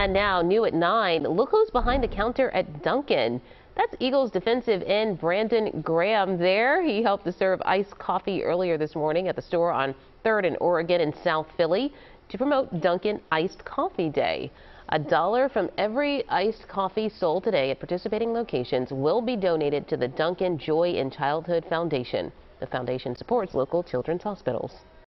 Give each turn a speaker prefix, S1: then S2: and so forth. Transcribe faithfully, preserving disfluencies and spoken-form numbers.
S1: And now, new at nine, look who's behind the counter at Dunkin'. That's Eagles defensive end Brandon Graham there. He helped to serve iced coffee earlier this morning at the store on third and Oregon in South Philly to promote Dunkin' Iced Coffee Day. A dollar from every iced coffee sold today at participating locations will be donated to the Dunkin Joy in Childhood Foundation. The foundation supports local children's hospitals.